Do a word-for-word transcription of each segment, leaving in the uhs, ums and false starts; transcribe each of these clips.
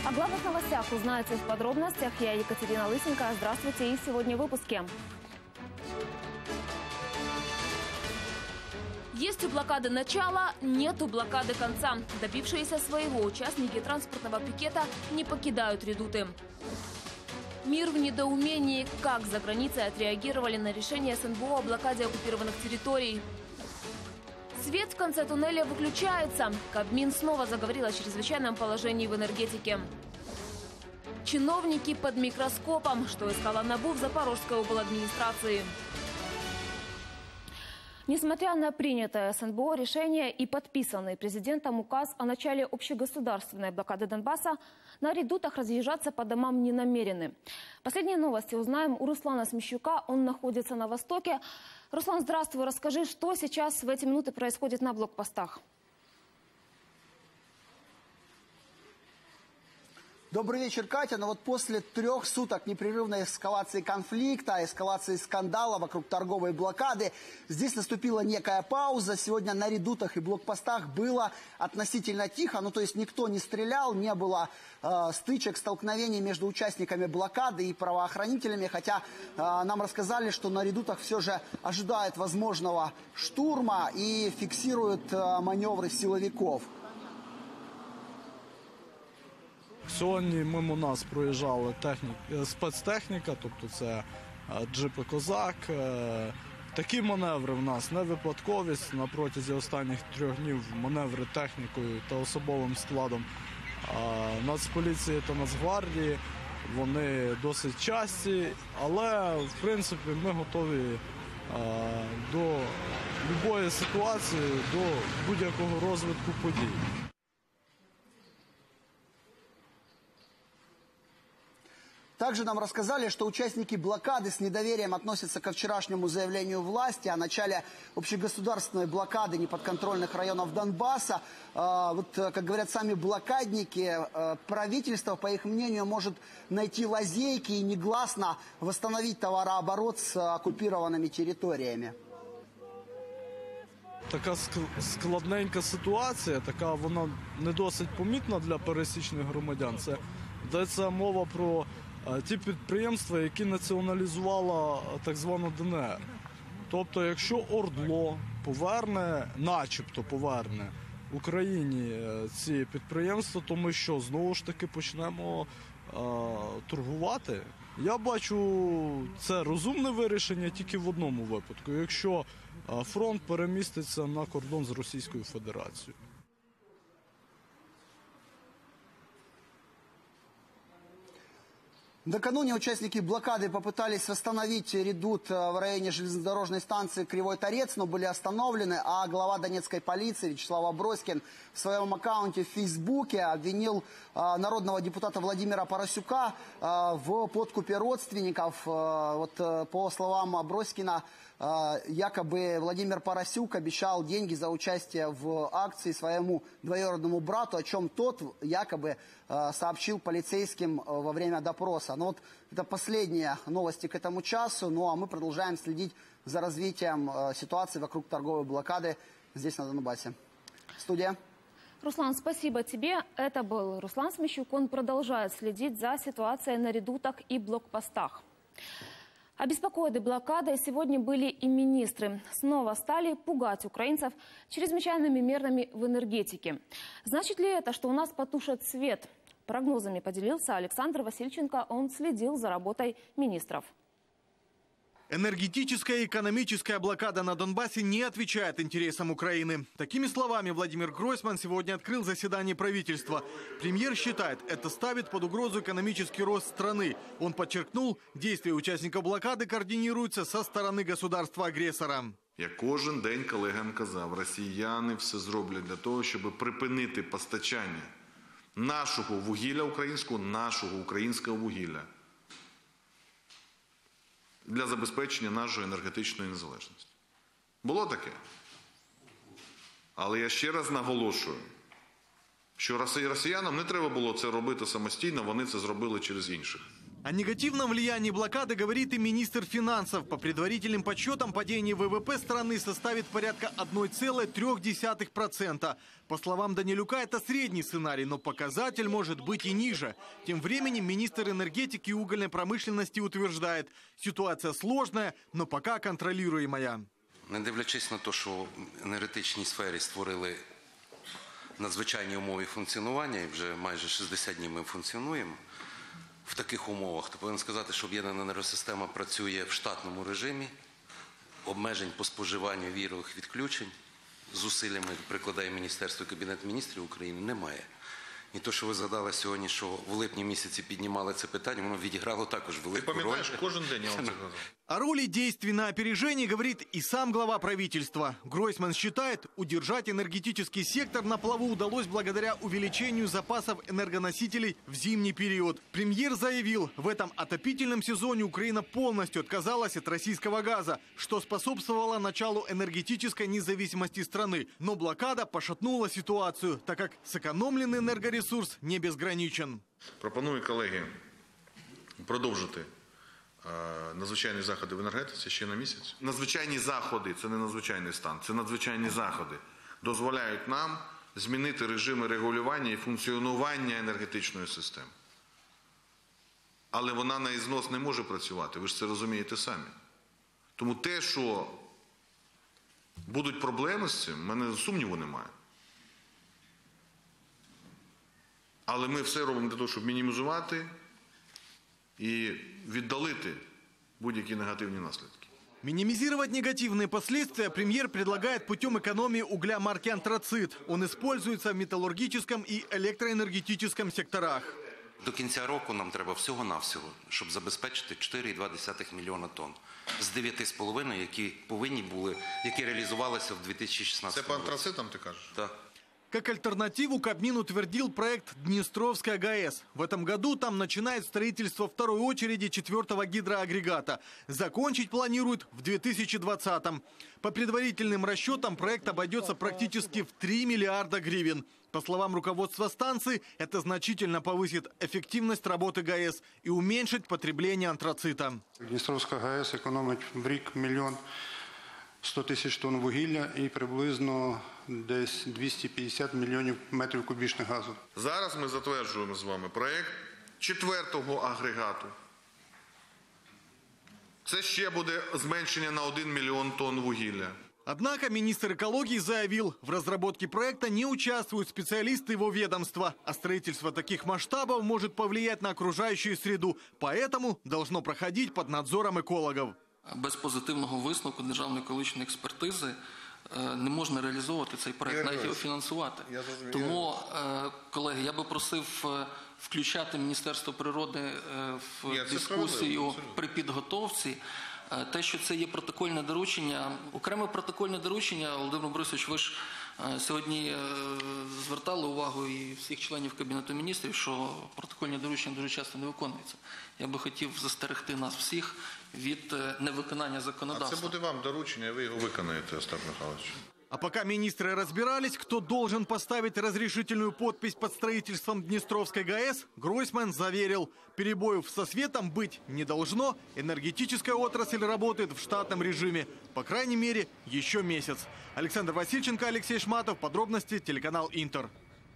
О главных новостях узнаете в подробностях. Я Екатерина Лысенко. Здравствуйте. И сегодня в выпуске. Есть у блокады начало, нет у блокады конца. Добившиеся своего участники транспортного пикета не покидают редуты. Мир в недоумении, как за границей отреагировали на решение эс эн бэ о о блокаде оккупированных территорий. Свет в конце туннеля выключается. Кабмин снова заговорил о чрезвычайном положении в энергетике. Чиновники под микроскопом, что искала НАБУ в Запорожской обладминистрации. Несмотря на принятое эс эн бэ о решение и подписанный президентом указ о начале общегосударственной блокады Донбасса, на редутах разъезжаться по домам не намерены. Последние новости узнаем у Руслана Смещука. Он находится на востоке. Руслан, здравствуй. Расскажи, что сейчас в эти минуты происходит на блокпостах. Добрый вечер, Катя. Но вот после трех суток непрерывной эскалации конфликта, эскалации скандала вокруг торговой блокады, здесь наступила некая пауза. Сегодня на редутах и блокпостах было относительно тихо. Ну, то есть никто не стрелял, не было э, стычек, столкновений между участниками блокады и правоохранителями. Хотя э, нам рассказали, что на редутах все же ожидают возможного штурма и фиксируют э, маневры силовиков. Сьогодні мимо нас проїжджала технік, спецтехніка, тобто це джипи «Козак». Такі маневри в нас не випадковість. На протязі останніх трьох днів маневри технікою та особовим складом Нацполіції та Нацгвардії, вони досить часті, але в принципі ми готові до будь-якої ситуації, до будь-якого розвитку подій. Также нам рассказали, что участники блокады с недоверием относятся ко вчерашнему заявлению власти о начале общегосударственной блокады неподконтрольных районов Донбасса. Вот, как говорят сами блокадники, правительство, по их мнению, может найти лазейки и негласно восстановить товарооборот с оккупированными территориями. Така складненька ситуація, така вона не досить помітна для пересічних громадян. Це йдеться мова про ті підприємства, які націоналізувала так звана де ен ер. Тобто, якщо ОРДЛО поверне, начебто поверне Україні ці підприємства, то ми що, знову ж таки почнемо а, торгувати? Я бачу це розумне вирішення тільки в одному випадку, якщо а, фронт переміститься на кордон з Російською Федерацією. Накануне участники блокады попытались восстановить редут в районе железнодорожной станции Кривой Торец, но были остановлены, а глава донецкой полиции Вячеслав Аброськин в своем аккаунте в Фейсбуке обвинил а, народного депутата Владимира Парасюка а, в подкупе родственников. А, вот, а, по словам Аброськина, а, якобы Владимир Парасюк обещал деньги за участие в акции своему двоюродному брату, о чем тот якобы а, сообщил полицейским а, во время допроса. Ну вот это последние новости к этому часу, ну а мы продолжаем следить за развитием э, ситуации вокруг торговой блокады здесь на Донбассе. Студия. Руслан, спасибо тебе. Это был Руслан Смещук. Он продолжает следить за ситуацией на редутах и блокпостах. Обеспокоены блокадой сегодня были и министры. Снова стали пугать украинцев чрезвычайными мерами в энергетике. Значит ли это, что у нас потушат свет? Прогнозами поделился Александр Васильченко. Он следил за работой министров. Энергетическая и экономическая блокада на Донбассе не отвечает интересам Украины. Такими словами Владимир Гройсман сегодня открыл заседание правительства. Премьер считает, это ставит под угрозу экономический рост страны. Он подчеркнул, действия участников блокады координируются со стороны государства-агрессора. Я кожен день колегам казав, росіяни все зроблять для того, щоб припинити постачання нашого вугілля українського, нашого українського вугілля для забезпечення нашої енергетичної незалежності. Було таке. Але я ще раз наголошую, що росіянам не треба було це робити самостійно, вони це зробили через інших. О негативном влиянии блокады говорит и министр финансов. По предварительным подсчетам, падение ВВП страны составит порядка одной целой трёх десятых процента. По словам Данилюка, это средний сценарий, но показатель может быть и ниже. Тем временем министр энергетики и угольной промышленности утверждает, ситуация сложная, но пока контролируемая. Не дивлячись на те, що в енергетичній сфері створили надзвичайні умови функціонування, і вже майже шістдесят днів ми функціонуємо в таких умовах, то повинен сказати, що об'єднана енергосистема працює в штатному режимі, обмежень по споживанню вірових відключень, зусиллями прикладає Міністерство і Кабінет міністрів України, немає. І те, що ви згадали сьогодні, що в липні місяці піднімали це питання, воно відіграло також велику роль. Ти пам'ятаєш, кожен день я вам це казав. О роли действий на опережение говорит и сам глава правительства. Гройсман считает, удержать энергетический сектор на плаву удалось благодаря увеличению запасов энергоносителей в зимний период. Премьер заявил, в этом отопительном сезоне Украина полностью отказалась от российского газа, что способствовало началу энергетической независимости страны. Но блокада пошатнула ситуацию, так как сэкономленный энергоресурс не безграничен. Пропоную, колеги, продовжити надзвичайні заходи в енергетиці ще на місяць. Надзвичайні заходи – це не надзвичайний стан, це надзвичайні заходи. Дозволяють нам змінити режими регулювання і функціонування енергетичної системи. Але вона на ізнос не може працювати, ви ж це розумієте самі. Тому те, що будуть проблеми з цим, в мене сумніву немає. Але ми все робимо для того, щоб мінімізувати и віддалити будь-які негативні наслідки. Минимизировать негативные последствия премьер предлагает путем экономии угля марки «Антрацит». Он используется в металлургическом и электроэнергетическом секторах. До кінця року нам треба всього-навсього, щоб забезпечити чотири цілих дві десятих мільйона тонн з дев'яти з половиною, які повинні були, які реалізувалися в дві тисячі шістнадцятому році. Це по антрацитам, ти кажеш? Так. Как альтернативу Кабмин утвердил проект «Днестровская ГАЭС». В этом году там начинает строительство второй очереди четвертого гидроагрегата. Закончить планируют в две тысячи двадцатом. По предварительным расчетам проект обойдется практически в три миллиарда гривен. По словам руководства станции, это значительно повысит эффективность работы ГАЭС и уменьшит потребление антрацита. Дністровська ГАЕС економить в рік мільйон сто тисяч тонн вугілля і приблизно десь двісті п'ятдесят мільйонів метрів кубічних газу. Зараз ми затверджуємо з вами проєкт четвертого агрегату. Це ще буде зменшення на один мільйон тонн вугілля. Однако министр экологии заявил, в разработке проекта не участвуют специалисты его ведомства, а строительство таких масштабов может повлиять на окружающую среду, поэтому должно проходить под надзором экологов. Без позитивного висновку державної екологічної експертизи не можна реалізовувати цей проект, навіть його фінансувати. Тому, колеги, я би просив включати Міністерство природи в дискусію при підготовці. Те, що це є протокольне доручення, окреме протокольне доручення, Володимир Борисович, ви ж сьогодні звертали увагу і всіх членів Кабінету міністрів, що протокольні доручення дуже часто не виконуються. Я би хотів застерегти нас всіх від невиконання законодавства. А це буде вам доручення, і ви його виконаєте, Остап Михайлович. А пока министры разбирались, кто должен поставить разрешительную подпись под строительством Днестровской ГАЭС, Гройсман заверил, перебоев со светом быть не должно, энергетическая отрасль работает в штатном режиме, по крайней мере, еще месяц. Александр Васильченко, Алексей Шматов, подробности, телеканал Интер.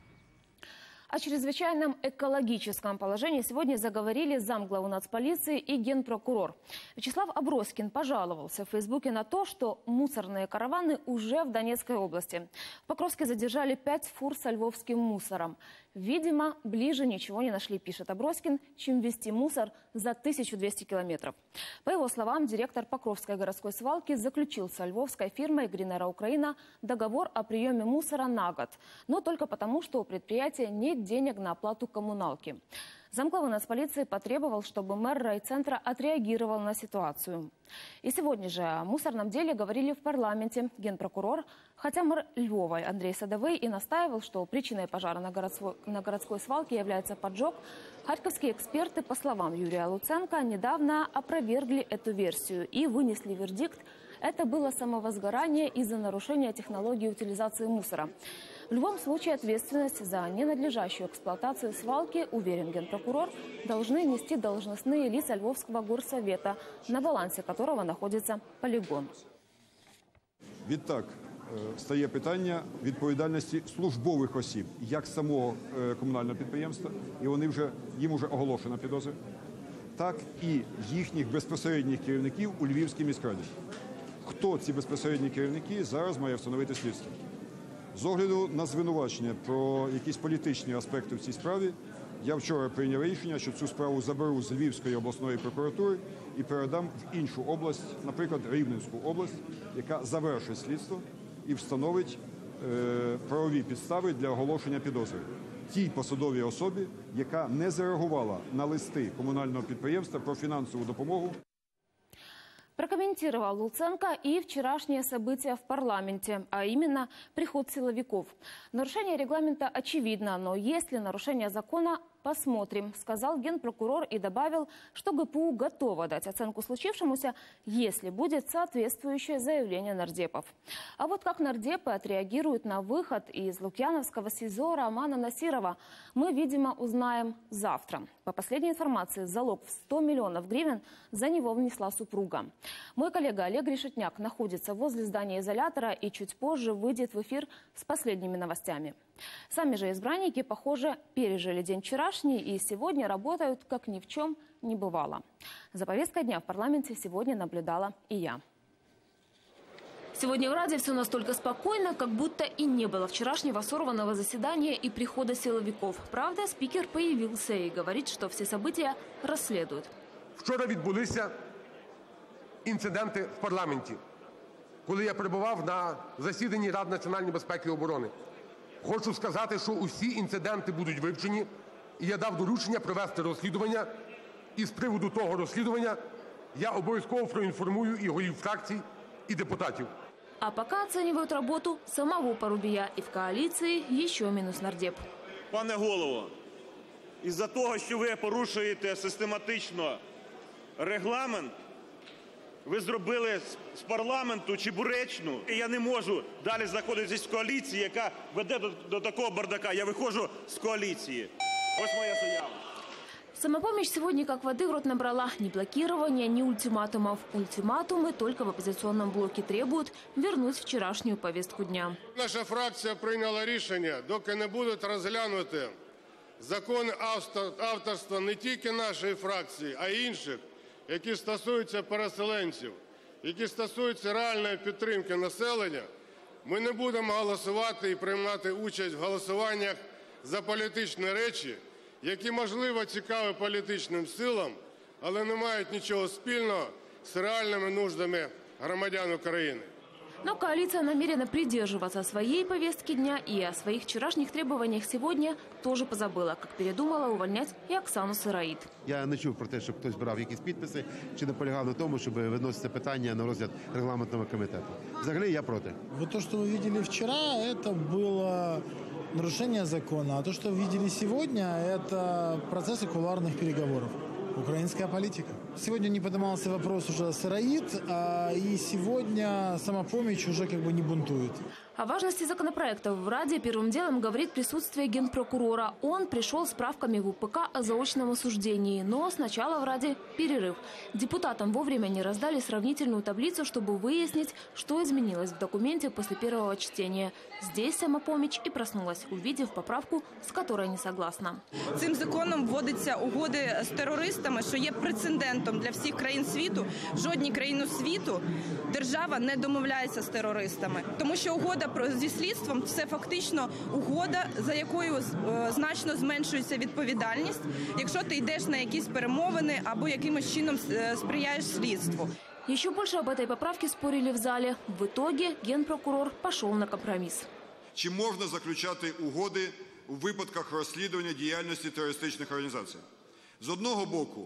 О чрезвычайном экологическом положении сегодня заговорили замглавы нацполиции и генпрокурор. Вячеслав Аброськин пожаловался в Фейсбуке на то, что мусорные караваны уже в Донецкой области. В Покровске задержали пять фур со львовским мусором. Видимо, ближе ничего не нашли, пишет Аброськин, чем везти мусор за тысячу двести километров. По его словам, директор Покровской городской свалки заключил со львовской фирмой «Гринера Украина» договор о приеме мусора на год. Но только потому, что у предприятия нет денег на оплату коммуналки. Замглава нацполиции потребовал, чтобы мэр райцентра отреагировал на ситуацию. И сегодня же о мусорном деле говорили в парламенте. Генпрокурор, хотя мэр Львова Андрей Садовый и настаивал, что причиной пожара на городской, на городской свалке является поджог, харьковские эксперты, по словам Юрия Луценко, недавно опровергли эту версию и вынесли вердикт: Это было самовозгорание из-за нарушения технологии утилизации мусора. В любом случае ответственность за ненадлежащую эксплуатацию свалки, уверен генпрокурор, должны нести должностные лица Львовского горсовета, на балансе которого находится полигон. Відтак, стає питання відповідальності службових осіб, як самого комунального підприємства, і вони вже, їм вже оголошена підозра, так і їхніх безпосередніх керівників у Львівській міськраді. Хто ці безпосередні керівники, зараз має встановити слідство. З огляду на звинувачення про якісь політичні аспекти в цій справі, я вчора прийняв рішення, що цю справу заберу з Львівської обласної прокуратури і передам в іншу область, наприклад, Рівненську область, яка завершить слідство і встановить е, правові підстави для оголошення підозри тій посадовій особі, яка не зареагувала на листи комунального підприємства про фінансову допомогу. Прокомментировал Луценко и вчерашние события в парламенте, а именно приход силовиков. Нарушение регламента очевидно, но если нарушение закона, посмотрим, сказал генпрокурор и добавил, что ГПУ готова дать оценку случившемуся, если будет соответствующее заявление нардепов. А вот как нардепы отреагируют на выход из Лукьяновского СИЗО Романа Насирова, мы, видимо, узнаем завтра. По последней информации, залог в сто миллионов гривен за него внесла супруга. Мой коллега Олег Решетняк находится возле здания изолятора и чуть позже выйдет в эфир с последними новостями. Сами же избранники, похоже, пережили день вчерашний и сегодня работают, как ни в чем не бывало. За повесткой дня в парламенте сегодня наблюдала и я. Сегодня в Раде все настолько спокойно, как будто и не было вчерашнего сорванного заседания и прихода силовиков. Правда, спикер появился и говорит, что все события расследуют. Вчора відбулися інциденти в парламенті, коли я перебував на засіданні Ради національної безпеки і оборони. Хочу сказати, що усі інциденти будуть вивчені, і я дав доручення провести розслідування, і з приводу того розслідування я обов'язково проінформую і голів фракцій, і депутатів. А пока оценивают работу самого Порубия, и в коалиции еще минус нардеп. Пане голово, із-за того, що ви порушуєте систематично регламент, ви зробили з парламенту чебуречну, і я не можу далі знаходитись в коаліції, яка веде до, до такого бардака. Я виходжу з коаліції. Ось моя заява. Самопомощь сегодня как воды в рот набрала. Ни блокирования, ни ультиматумов. Ультиматумы только в оппозиционном блоке требуют вернуть вчерашнюю повестку дня. Наша фракція прийняла рішення, доки не будуть розглянути закони авторства не тільки нашої фракції, а й інших, які стосуються переселенців, які стосуються реальної підтримки населення, ми не будемо голосувати і приймати участь в голосуваннях за політичні речі, які, можливо, цікаві політичним силам, але не мають нічого спільного з реальними нуждами громадян України. Но коалиция намерена придерживаться своей повестки дня и о своих вчерашних требованиях сегодня тоже позабыла, как передумала увольнять и Оксану Сироїд. Я не чув про те, щоб хтось брав якісь підписи чи наполягав на тому, щоб виносити питання на розгляд регламентного комітету. Взагалі я проти. Вот то, что вы видели вчера, это было нарушение закона, а то, что вы видели сегодня, это процессы кулуарных переговоров. Украинская политика. Сегодня не поднимался вопрос уже Сироїд, а и сегодня самопомощь уже как бы не бунтует. О важности законопроекта в Раде первым делом говорит присутствие генпрокурора. Он пришел с правками в УПК о заочном осуждении, но сначала в Раде перерыв. Депутатам вовремя не раздали сравнительную таблицу, чтобы выяснить, что изменилось в документе после первого чтения. Здесь самопомощь и проснулась, увидев поправку, с которой не согласна. Цим законом вводяться угоди з терористами, що є прецедентом для всіх країн світу. В жодній країні світу держава не домовляється з терористами, тому що угода зі слідством – це фактично угода, за якою значно зменшується відповідальність, якщо ти йдеш на якісь перемовини або якимось чином сприяєш слідству. Еще больше об этой поправке спорили в зале. В итоге генпрокурор пошел на компромисс. Чи можна заключати угоди у випадках розслідування діяльності терористичних організацій? З одного боку,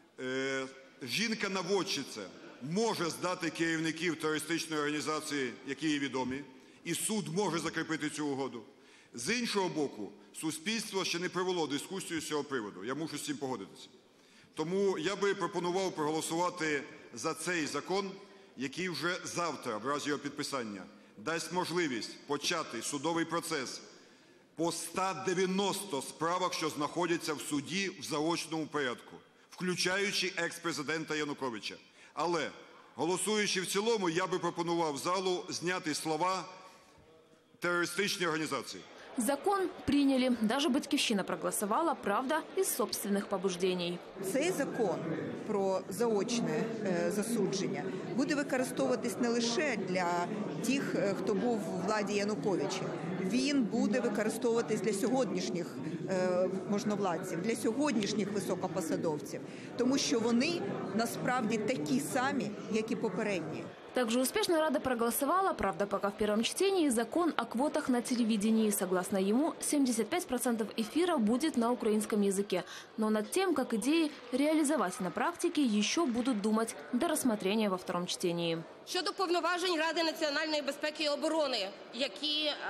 е, жінка-наводчиця може здати керівників терористичної організації, які їй відомі, і суд може закріпити цю угоду. З іншого боку, суспільство ще не провело дискусію з цього приводу. Я мушу з цим погодитися. Тому я би пропонував проголосувати за цей закон який вже завтра, в разі його підписання, дасть можливість почати судовий процес по ста дев'яноста справах, що знаходяться в суді в заочному порядку, включаючи екс-президента Януковича. Але, голосуючи в цілому, я би пропонував залу зняти слова «терористичні організації». Закон приняли. Даже Батьківщина проголосовала, правда, из собственных побуждений. Цей закон про заочне е, засудження буде використовуватись не лише для тих, хто був у владі Януковича. Він буде використовуватись для сьогоднішніх е, можновладців, для сьогоднішніх високопосадовців, тому що вони насправді такі самі, як і попередні. Также успешно Рада проголосовала, правда, пока в первом чтении, закон о квотах на телевидении. Согласно ему, семьдесят пять процентов эфира будет на украинском языке. Но над тем, как идеи реализовать на практике, еще будут думать до рассмотрения во втором чтении. Щодо повноважень Ради національної безпеки і оборони, які е,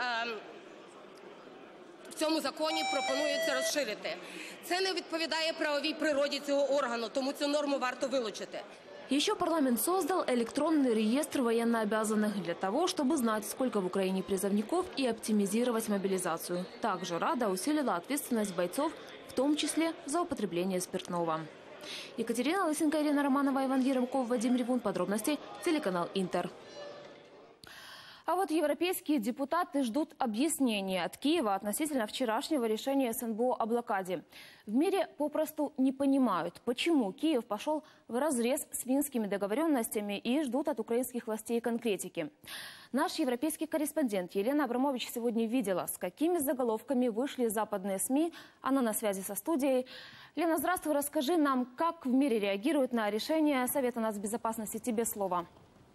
в цьому законі пропонується розширити. Це не відповідає правовій природі цього органу, тому цю норму варто вилучити. Еще парламент создал электронный реестр военнообязанных для того, чтобы знать, сколько в Украине призывников и оптимизировать мобилизацию. Также Рада усилила ответственность бойцов, в том числе за употребление спиртного. Екатерина Лысенко, Елена Романова, Иван Еремков, Вадим Ревун. Подробности телеканал Интер. А вот европейские депутаты ждут объяснения от Киева относительно вчерашнего решения СНБО о блокаде. В мире попросту не понимают, почему Киев пошел вразрез с минскими договоренностями и ждут от украинских властей конкретики. Наш европейский корреспондент Елена Абрамович сегодня видела, с какими заголовками вышли западные СМИ. Она на связи со студией. Лена, здравствуй, расскажи нам, как в мире реагируют на решение Совета нацбезопасности. Тебе слово.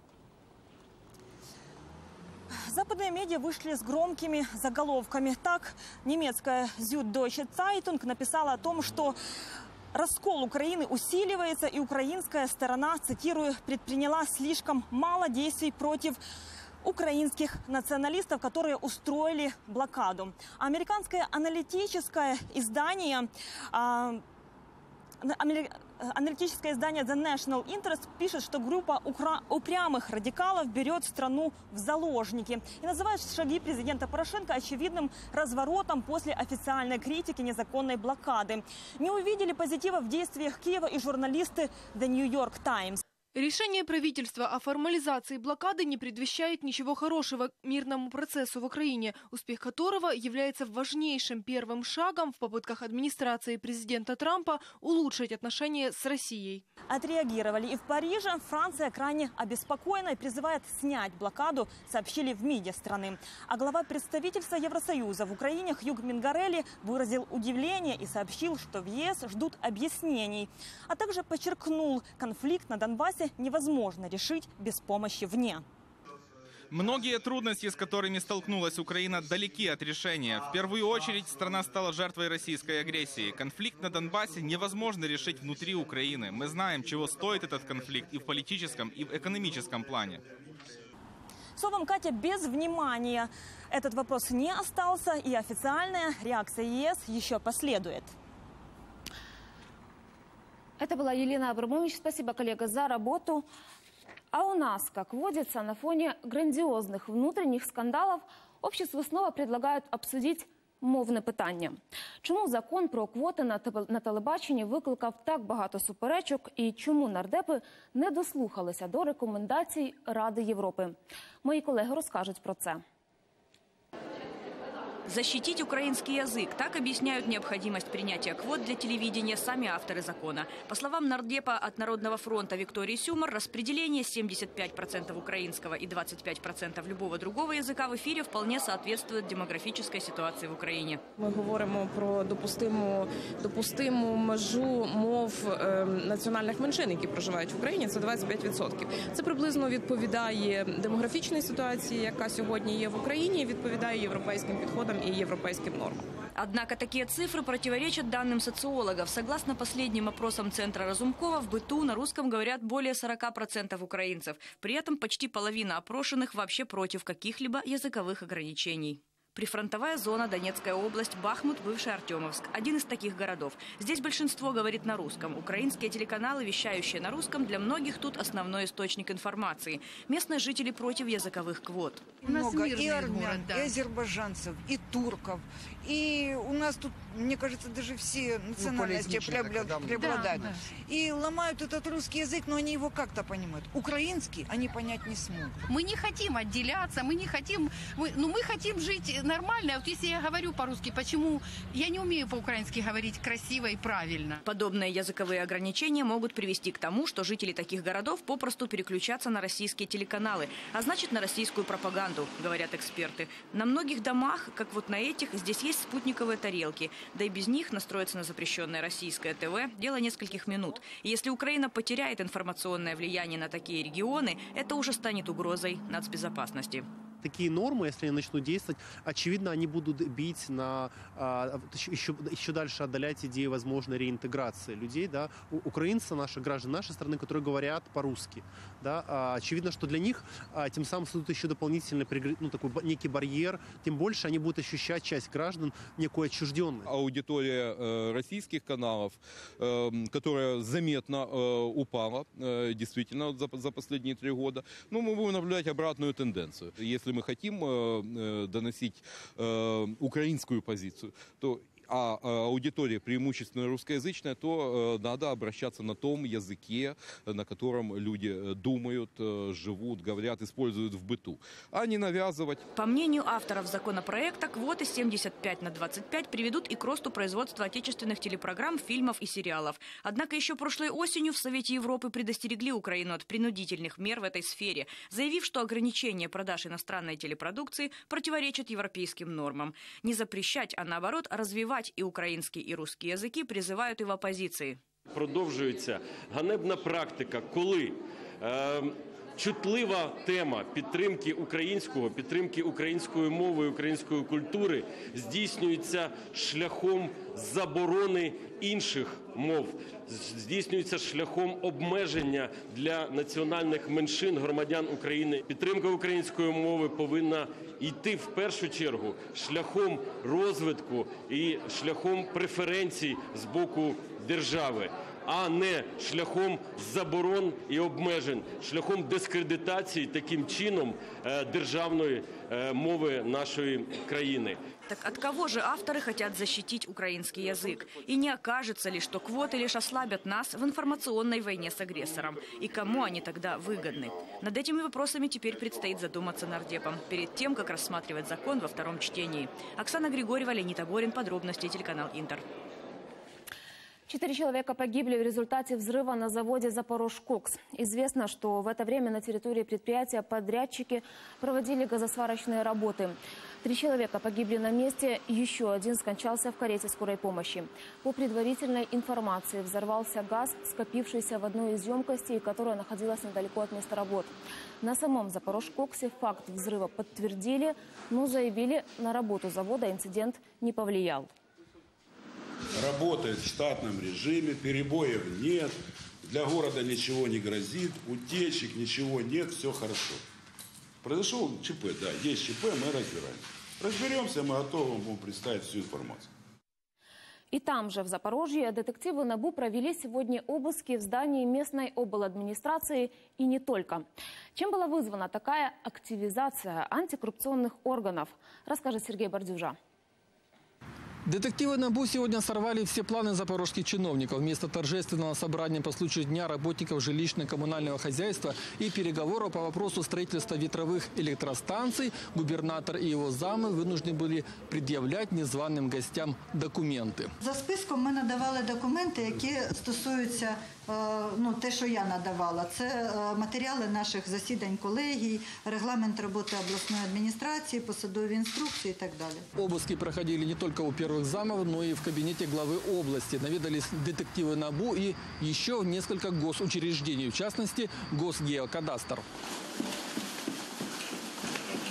Западные медиа вышли с громкими заголовками. Так, немецкая Süddeutsche Zeitung написала о том, что раскол Украины усиливается, и украинская сторона, цитирую, предприняла слишком мало действий против украинских националистов, которые устроили блокаду. Американское аналитическое издание... Аналитическое издание The National Interest пишет, что группа упрямых радикалов берет страну в заложники и называет шаги президента Порошенко очевидным разворотом после официальной критики незаконной блокады. Не увидели позитива в действиях Киева и журналисты The New York Times. Решение правительства о формализации блокады не предвещает ничего хорошего мирному процессу в Украине, успех которого является важнейшим первым шагом в попытках администрации президента Трампа улучшить отношения с Россией. Отреагировали и в Париже. Франция крайне обеспокоена и призывает снять блокаду, сообщили в МИДе страны. А глава представительства Евросоюза в Украине Хьюг Мингарелли выразил удивление и сообщил, что в ЕС ждут объяснений. А также подчеркнул, конфликт на Донбассе невозможно решить без помощи вне. Многие трудности, с которыми столкнулась Украина, далеки от решения. В первую очередь страна стала жертвой российской агрессии. Конфликт на Донбассе невозможно решить внутри Украины. Мы знаем, чего стоит этот конфликт и в политическом, и в экономическом плане. Словом, Катя, без внимания этот вопрос не остался, и официальная реакция ЕС еще последует. Это была Елена Абрамович. Спасибо, коллега, за работу. А у нас, как водится, на фоне грандиозных внутренних скандалов обществу снова предлагают обсудить мовне питання. Чому закон про квоти на телебаченні викликав так багато суперечок і чому нардепи не дослухалися до рекомендацій Ради Європи? Мої колеги розкажуть про це. Защитить украинский язык. Так объясняют необходимость принятия квот для телевидения сами авторы закона. По словам нардепа от Народного фронта Виктории Сюмар, распределение семьдесят пять процентов украинского и двадцать пять процентов любого другого языка в эфире вполне соответствует демографической ситуации в Украине. Ми говоримо про допустиму, допустиму межу мов е, національних меншин, які проживають в Україні, це двадцять п'ять відсотків. Це приблизно відповідає демографічній ситуації, яка сьогодні є в Україні, і відповідає європейським підходам и европейским нормам. Однако такие цифры противоречат данным социологов. Согласно последним опросам Центра Разумкова, в быту на русском говорят более сорока процентов украинцев. При этом почти половина опрошенных вообще против каких-либо языковых ограничений. Прифронтовая зона, Донецкая область, Бахмут, бывший Артемовск. Один из таких городов. Здесь большинство говорит на русском. Украинские телеканалы, вещающие на русском, для многих тут основной источник информации. Местные жители против языковых квот. Много и армян, город, да. и азербайджанцев, и турков. И у нас тут, мне кажется, даже все национальности преобладают. Да, да. И ломают этот русский язык, но они его как-то понимают. Украинский они понять не смогут. Мы не хотим отделяться, мы не хотим... Мы, ну, мы хотим жить нормально. Вот если я говорю по-русски, почему я не умею по-украински говорить красиво и правильно? Подобные языковые ограничения могут привести к тому, что жители таких городов попросту переключатся на российские телеканалы, а значит на российскую пропаганду, говорят эксперты. На многих домах, как вот на этих, здесь есть спутниковые тарелки. Да и без них настроиться на запрещенное российское ТВ – дело нескольких минут. И если Украина потеряет информационное влияние на такие регионы, это уже станет угрозой нацбезопасности. Такие нормы, если они начнут действовать, очевидно, они будут бить на а, еще, еще дальше отдалять идею возможной реинтеграции людей. Да? У, украинцы, наши граждане нашей страны, которые говорят по-русски. Да? А, очевидно, что для них а, тем самым создают еще дополнительный ну, такой некий барьер, тем больше они будут ощущать часть граждан некую отчужденность. Аудитория э, российских каналов, э, которая заметно э, упала, э, действительно, за, за последние три года, ну, мы будем наблюдать обратную тенденцию. Если мы хотим э, доносить э, украинскую позицию, то а аудитория преимущественно русскоязычная, то э, надо обращаться на том языке, на котором люди думают, э, живут, говорят, используют в быту, а не навязывать. По мнению авторов законопроекта, квоты семьдесят пять на двадцать пять приведут и к росту производства отечественных телепрограмм, фильмов и сериалов. Однако еще прошлой осенью в Совете Европы предостерегли Украину от принудительных мер в этой сфере, заявив, что ограничение продаж иностранной телепродукции противоречит европейским нормам. Не запрещать, а наоборот развивать и український, і русський язики призивають і в опозиції. Продовжується ганебна практика, коли е, чутлива тема підтримки українського, підтримки української мови, української культури здійснюється шляхом заборони інших мов, здійснюється шляхом обмеження для національних меншин громадян України. Підтримка української мови повинна йти в першу чергу шляхом розвитку і шляхом преференцій з боку держави, а не шляхом заборон і обмежень, шляхом дискредитації таким чином державної мови нашої країни. Так от кого же авторы хотят защитить украинский язык? И не окажется ли, что квоты лишь ослабят нас в информационной войне с агрессором? И кому они тогда выгодны? Над этими вопросами теперь предстоит задуматься нардепам, перед тем, как рассматривать закон во втором чтении. Оксана Григорьева, Леонид Аборин, подробности, телеканал Интер. Четыре человека погибли в результате взрыва на заводе «Запорожкокс». Известно, что в это время на территории предприятия подрядчики проводили газосварочные работы. Три человека погибли на месте, еще один скончался в карете скорой помощи. По предварительной информации, взорвался газ, скопившийся в одной из емкостей, которая находилась недалеко от места работ. На самом «Запорожкоксе» факт взрыва подтвердили, но заявили, на работу завода инцидент не повлиял. Работает в штатном режиме, перебоев нет, для города ничего не грозит, утечек, ничего нет, все хорошо. Произошел ЧП, да, есть ЧП, мы разбираемся. Разберемся, мы готовы вам представить всю информацию. И там же, в Запорожье, детективы НАБУ провели сегодня обыски в здании местной обладминистрации и не только. Чем была вызвана такая активизация антикоррупционных органов, расскажет Сергей Бордюжа. Детективы НАБУ сегодня сорвали все планы запорожских чиновников. Вместо торжественного собрания по случаю Дня работников жилищно-коммунального хозяйства и переговоров по вопросу строительства ветровых электростанций губернатор и его замы вынуждены были предъявлять незваным гостям документы. За списком ми надавали документи, які стосуються, ну, те, що я надавала. Це матеріали наших засідань колегій, регламент роботи обласної адміністрації, посадові інструкції і так далі. Обыски проходили не только у первых замов, но и в кабинете главы области. Наведались детективы НАБУ и еще несколько госучреждений, в частности, Госгеокадастр.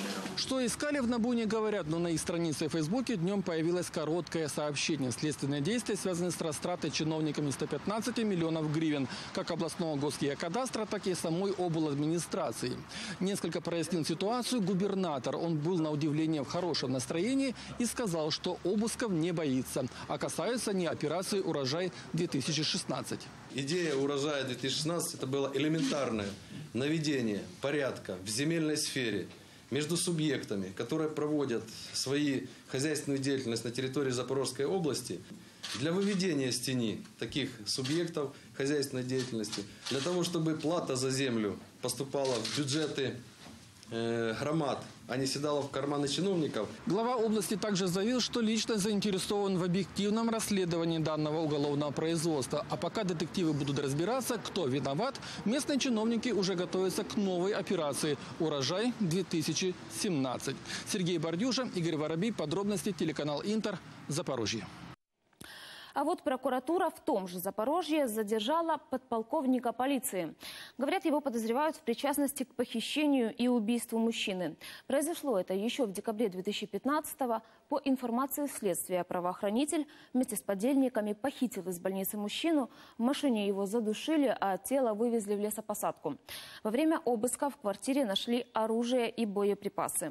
Что искали в Набуне, говорят, но на их странице в Фейсбуке днем появилось короткое сообщение. Следственные действия связаны с растратой чиновниками сто пятнадцати миллионов гривен, как областного госгеокадастра, так и самой обладминистрации. Несколько прояснил ситуацию губернатор. Он был на удивление в хорошем настроении и сказал, что обысков не боится. А касаются они операции «Урожай-две тысячи шестнадцать». Идея «Урожая-две тысячи шестнадцать» это было элементарное наведение порядка в земельной сфере между субъектами, которые проводят свои хозяйственную деятельность на территории Запорожской области, для выведения с тени таких субъектов хозяйственной деятельности, для того, чтобы плата за землю поступала в бюджеты э, громад, а не седала в карманы чиновников. Глава области также заявил, что лично заинтересован в объективном расследовании данного уголовного производства. А пока детективы будут разбираться, кто виноват, местные чиновники уже готовятся к новой операции «Урожай-две тысячи семнадцать». Сергей Бордюша, Игорь Воробей. Подробности телеканал «Интер», Запорожье. А вот прокуратура в том же Запорожье задержала подполковника полиции. Говорят, его подозревают в причастности к похищению и убийству мужчины. Произошло это еще в декабре две тысячи пятнадцатого. По информации следствия, правоохранитель вместе с подельниками похитил из больницы мужчину. В машине его задушили, а тело вывезли в лесопосадку. Во время обыска в квартире нашли оружие и боеприпасы.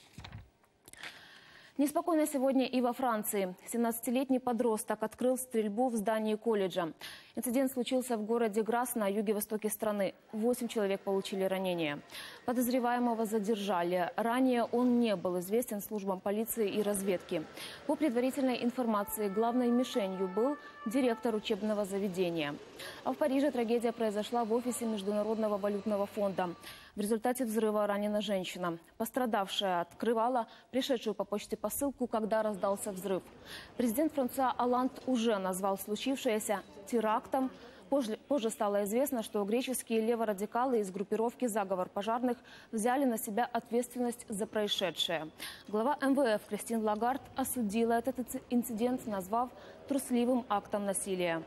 Неспокойно сегодня и во Франции. семнадцатилетний подросток открыл стрельбу в здании колледжа. Инцидент случился в городе Грасс на юге-востоке страны. Восемь человек получили ранения. Подозреваемого задержали. Ранее он не был известен службам полиции и разведки. По предварительной информации, главной мишенью был директор учебного заведения. А в Париже трагедия произошла в офисе Международного валютного фонда. В результате взрыва ранена женщина. Пострадавшая открывала пришедшую по почте посылку, когда раздался взрыв. Президент Франсуа Олланд уже назвал случившееся терактом. Позже, позже стало известно, что греческие леворадикалы из группировки «Заговор пожарных» взяли на себя ответственность за происшедшее. Глава эм вэ эф Кристин Лагард осудила этот инцидент, назвав трусливым актом насилия.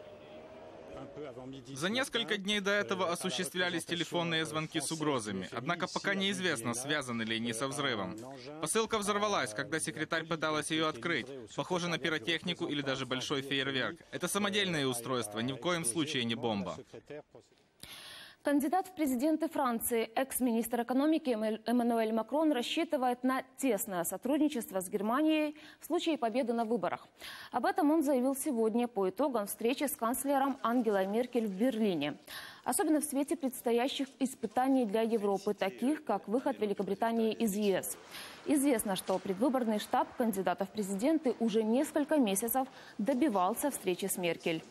За несколько дней до этого осуществлялись телефонные звонки с угрозами. Однако пока неизвестно, связаны ли они со взрывом. Посылка взорвалась, когда секретарь пыталась ее открыть. Похоже на пиротехнику или даже большой фейерверк. Это самодельное устройство, ни в коем случае не бомба. Кандидат в президенты Франции, экс-министр экономики Эммануэль Макрон рассчитывает на тесное сотрудничество с Германией в случае победы на выборах. Об этом он заявил сегодня по итогам встречи с канцлером Ангелой Меркель в Берлине. Особенно в свете предстоящих испытаний для Европы, таких как выход Великобритании из е эс. Известно, что предвыборный штаб кандидатов в президенты уже несколько месяцев добивался встречи с Меркель.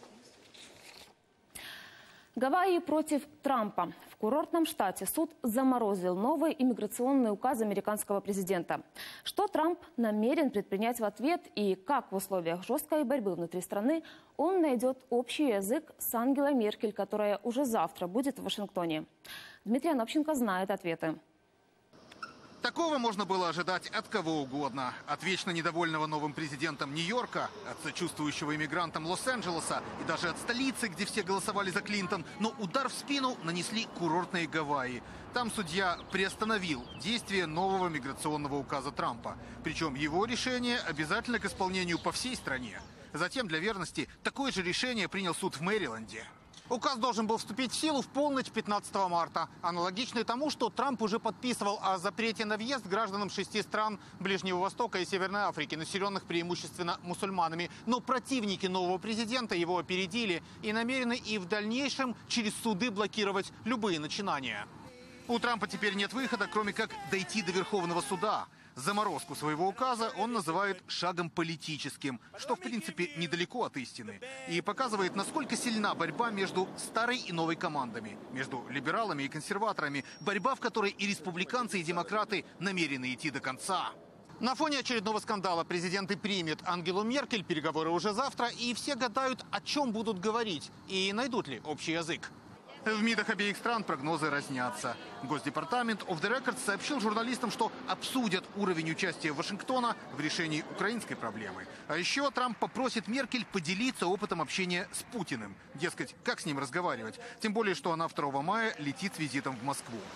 Гавайи против Трампа. В курортном штате суд заморозил новый иммиграционный указ американского президента. Что Трамп намерен предпринять в ответ и как в условиях жесткой борьбы внутри страны он найдет общий язык с Ангелой Меркель, которая уже завтра будет в Вашингтоне. Дмитрий Анопченко знает ответы. Такого можно было ожидать от кого угодно. От вечно недовольного новым президентом Нью-Йорка, от сочувствующего иммигрантам Лос-Анджелеса и даже от столицы, где все голосовали за Клинтон. Но удар в спину нанесли курортные Гавайи. Там судья приостановил действие нового миграционного указа Трампа. Причем его решение обязательно к исполнению по всей стране. Затем для верности такое же решение принял суд в Мэриленде. Указ должен был вступить в силу в полночь пятнадцатого марта. Аналогичный тому, что Трамп уже подписывал о запрете на въезд гражданам шести стран Ближнего Востока и Северной Африки, населенных преимущественно мусульманами. Но противники нового президента его опередили и намерены и в дальнейшем через суды блокировать любые начинания. У Трампа теперь нет выхода, кроме как дойти до Верховного суда. Заморозку своего указа он называет шагом политическим, что, в принципе, недалеко от истины. И показывает, насколько сильна борьба между старой и новой командами, между либералами и консерваторами, борьба, в которой и республиканцы, и демократы намерены идти до конца. На фоне очередного скандала президент и примет Ангелу Меркель, переговоры уже завтра, и все гадают, о чем будут говорить, и найдут ли общий язык. В МИДах обеих стран прогнозы разнятся. Госдепартамент off the record сообщил журналистам, что обсудят уровень участия Вашингтона в решении украинской проблемы. А еще Трамп попросит Меркель поделиться опытом общения с Путиным. Дескать, как с ним разговаривать? Тем более, что она второго мая летит с визитом в Москву.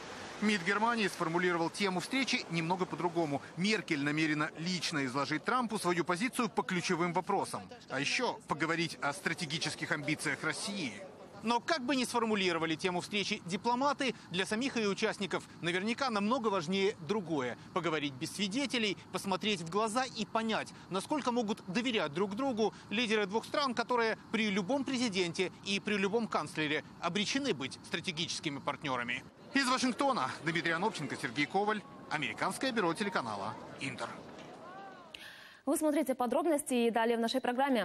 МИД Германии сформулировал тему встречи немного по-другому. Меркель намерена лично изложить Трампу свою позицию по ключевым вопросам. А еще поговорить о стратегических амбициях России. Но как бы ни сформулировали тему встречи дипломаты, для самих ее участников наверняка намного важнее другое. Поговорить без свидетелей, посмотреть в глаза и понять, насколько могут доверять друг другу лидеры двух стран, которые при любом президенте и при любом канцлере обречены быть стратегическими партнерами. Из Вашингтона Дмитрий Анопченко, Сергей Коваль, Американское бюро телеканала «Интер». Вы смотрите подробности и далее в нашей программе.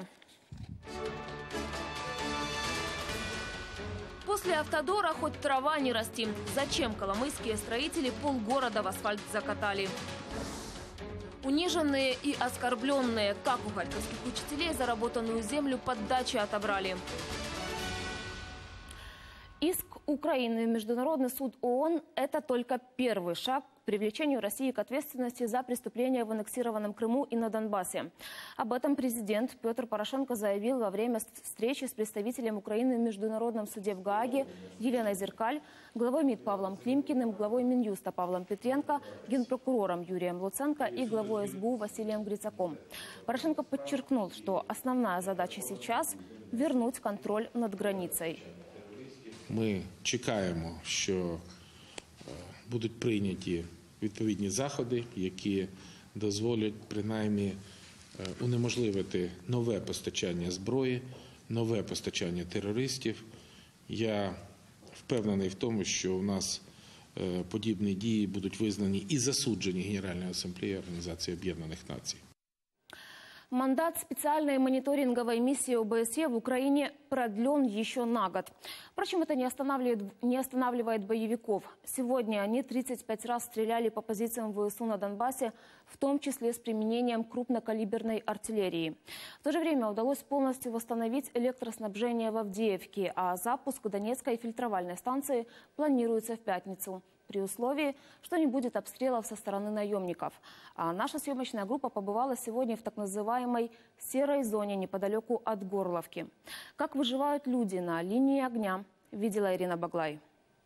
После автодора хоть трава не расти. Зачем коломыйские строители полгорода в асфальт закатали? Униженные и оскорбленные, как у харьковских учителей заработанную землю под дачи отобрали. Иск Украины в Международный суд ООН – это только первый шаг к привлечению России к ответственности за преступления в аннексированном Крыму и на Донбассе. Об этом президент Петр Порошенко заявил во время встречи с представителем Украины в Международном суде в Гааге Еленой Зеркаль, главой МИД Павлом Климкиным, главой Минюста Павлом Петренко, генпрокурором Юрием Луценко и главой СБУ Василием Грицаком. Порошенко подчеркнул, что основная задача сейчас – вернуть контроль над границей. Ми чекаємо, що будуть прийняті відповідні заходи, які дозволять принаймні унеможливити нове постачання зброї, нове постачання терористів. Я впевнений в тому, що у нас подібні дії будуть визнані і засуджені Генеральною асамблеєю Організації Об'єднаних Націй. Мандат специальной мониторинговой миссии ОБСЕ в Украине продлен еще на год. Впрочем, это не останавливает, не останавливает боевиков. Сегодня они тридцать пять раз стреляли по позициям ВСУ на Донбассе, в том числе с применением крупнокалиберной артиллерии. В то же время удалось полностью восстановить электроснабжение в Авдеевке, а запуск Донецкой фильтровальной станции планируется в пятницу, при условии, что не будет обстрелов со стороны наемников. А наша съемочная группа побывала сегодня в так называемой серой зоне неподалеку от Горловки. Как выживают люди на линии огня, видела Ирина Баглай.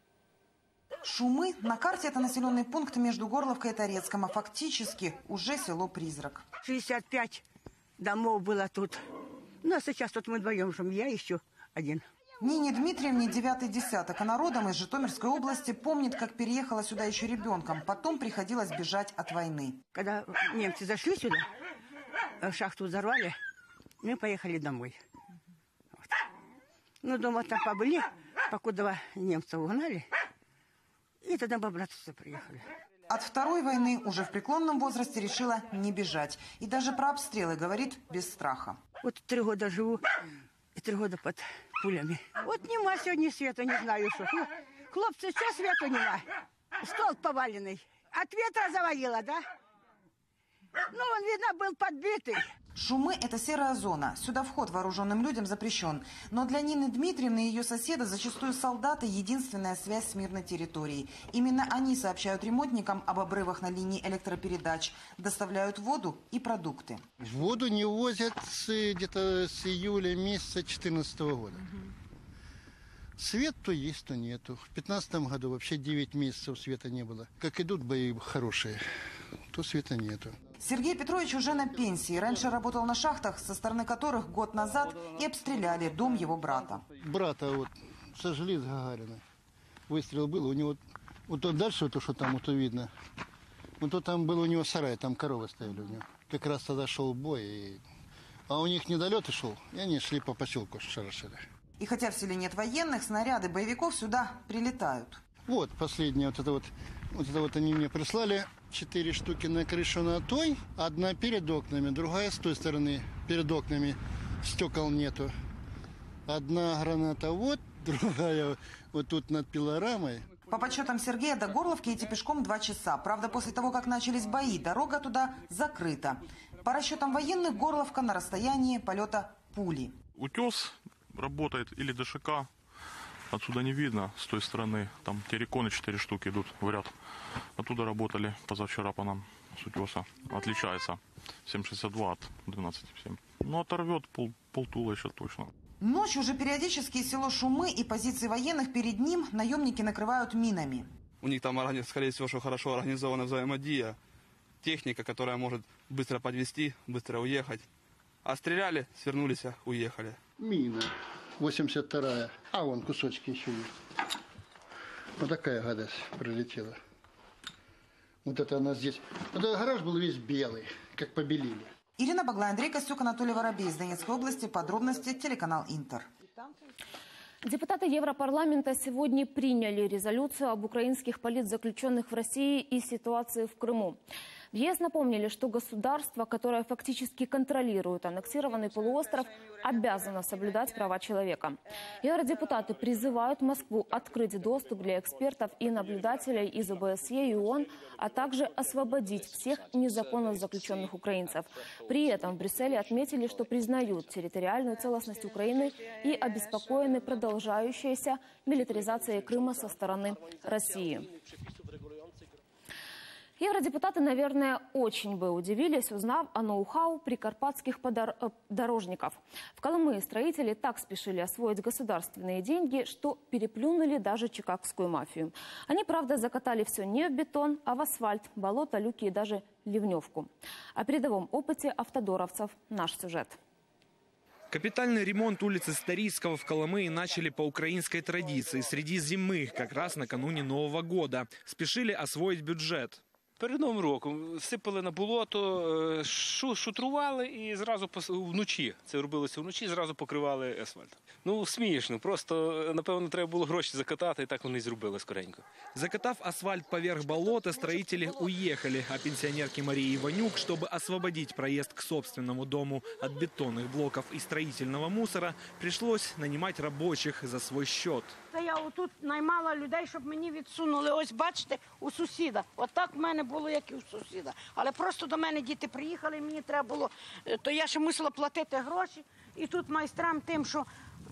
Шумы. На карте это населенный пункт между Горловкой и Торецком, а фактически уже село-призрак. шестьдесят пять домов было тут. Ну, а сейчас тут мы вдвоем живем, я еще один. Нине Дмитриевне девятый десяток, а народом из Житомирской области помнит, как переехала сюда еще ребенком. Потом приходилось бежать от войны. Когда немцы зашли сюда, шахту взорвали, мы поехали домой. Вот. Ну, дома там побыли, покуда немцев угнали, и тогда мы обратно сюда приехали. От второй войны уже в преклонном возрасте решила не бежать. И даже про обстрелы говорит без страха. Вот три года живу, и три года под пулями. Вот нема сегодня света, не знаю, что. Ну, хлопцы, что свету нема? Стол поваленный. От ветра завалило, да? Ну, он, видно, был подбитый. Шумы – это серая зона. Сюда вход вооруженным людям запрещен. Но для Нины Дмитриевны и ее соседа зачастую солдаты – единственная связь с мирной территорией. Именно они сообщают ремонтникам об обрывах на линии электропередач, доставляют воду и продукты. Воду не возят где-то с июля месяца две тысячи четырнадцатого года. Свет то есть, то нету. В две тысячи пятнадцатом году вообще девять месяцев света не было. Как идут бои хорошие, то света нету. Сергей Петрович уже на пенсии. Раньше работал на шахтах, со стороны которых год назад и обстреляли дом его брата. Брата вот сожгли с Гагарина. Выстрел был, у него вот то дальше, то, что там вот видно. Вот то там был у него сарай, там коровы стояли у него. Как раз тогда шел бой. И... А у них недолеты шел, и они шли по поселку Шарашеля. И хотя в селе нет военных, снаряды боевиков сюда прилетают. Вот последнее, вот это вот, вот это вот они мне прислали. Четыре штуки на крышу на той, одна перед окнами, другая с той стороны перед окнами, стекол нету. Одна граната вот, другая вот тут над пилорамой. По подсчетам Сергея, до Горловки идти пешком два часа. Правда, после того, как начались бои, дорога туда закрыта. По расчетам военных, Горловка на расстоянии полета пули. Утес работает или ДШК. Отсюда не видно, с той стороны. Там терриконы четыре штуки идут в ряд. Оттуда работали позавчера по нам с утеса. Отличается семь шестьдесят два от двенадцать семь. Ну, оторвет пол, полтула еще точно. Ночью уже периодически село Шумы и позиции военных перед ним наемники накрывают минами. У них там, скорее всего, что хорошо организована взаимодействие. Техника, которая может быстро подвести, быстро уехать. А стреляли, свернулись, уехали. Мина восемьдесят вторая. А вон кусочки еще есть. Вот такая гадость прилетела. Вот это она здесь. Вот этот гараж был весь белый, как побелили. Ирина Баглай, Андрей Костюк, Анатолий Воробей из Донецкой области. Подробности телеканал Интер. Депутаты Европарламента сегодня приняли резолюцию об украинских политзаключенных в России и ситуации в Крыму. В ЕС напомнили, что государство, которое фактически контролирует аннексированный полуостров, обязано соблюдать права человека. Евродепутаты призывают Москву открыть доступ для экспертов и наблюдателей из ОБСЕ и ООН, а также освободить всех незаконно заключенных украинцев. При этом в Брюсселе отметили, что признают территориальную целостность Украины и обеспокоены продолжающейся милитаризацией Крыма со стороны России. Евродепутаты, наверное, очень бы удивились, узнав о ноу-хау прикарпатских дорожников. В Колымы строители так спешили освоить государственные деньги, что переплюнули даже чикагскую мафию. Они, правда, закатали все не в бетон, а в асфальт, болото, люки и даже ливневку. О передовом опыте автодоровцев наш сюжет. Капитальный ремонт улицы Старийского в Коломыи начали по украинской традиции среди зимы, как раз накануне Нового года. Спешили освоить бюджет. Перед Новим роком сипали на болото, шутрували і зразу вночі, це робилося вночі, зразу покривали асфальт. Ну, смішно, просто, напевно, треба було гроші закатати, і так вони зробили скоренько. Закатав асфальт поверх болота, строители уехали, а пенсионерке Марии Иванюк, чтобы освободить проезд к собственному дому от бетонных блоков и строительного мусора, пришлось нанимать рабочих за свой счет. Я отут наймала людей, щоб мені відсунули. Ось, бачите, у сусіда. Отак в мене було, як і у сусіда. Але просто до мене діти приїхали, мені треба було, то я ще мусила платити гроші. І тут майстрам тим, що